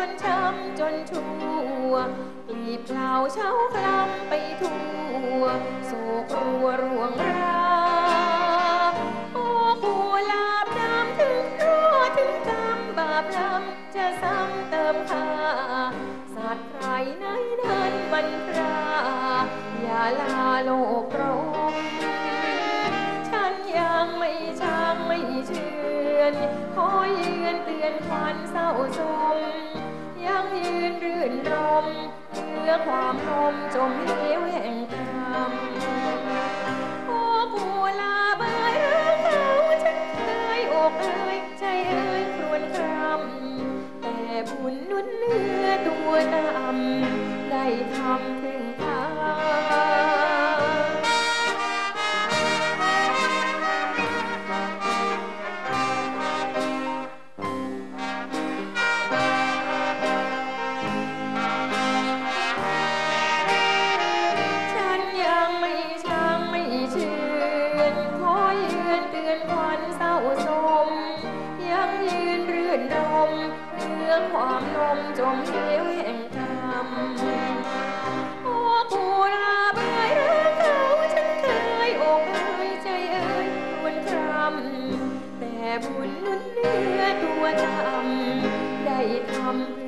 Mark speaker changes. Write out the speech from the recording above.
Speaker 1: นช้ำจนชั่วกลีบเปล่าเช้าคล้ำไปทั่วโศกรัวร่วงราโอ้กุหลาบดำถึงครัวถึงกรรมบาปลำจะซ้ำเติมค่าสัตว์ใครไหนนั้นมันตราอย่าลาโลกรมฉันยังไม่ช้างไม่เชื่อนขอยืนเตือนควันเศร้าสมยังยืนรื่นรมเพื่อความลมจมเหวแห่งกรรมโอ้กุหลาบเอ่ยรักเขาฉันเคยอกเอ่ยใจเอ่ยครวญครำแต่บุญนุ่นเนื้อตัวต่ำได้ทำถึงทางความลมจมเหวแห่งกรรมโอ้กุหลาบเอ่ยรักเขาฉันเคยอกเอ่ยใจเอ่ยครวญครำแต่บุญนุ่นเนื้อตัวต่ำได้ทำ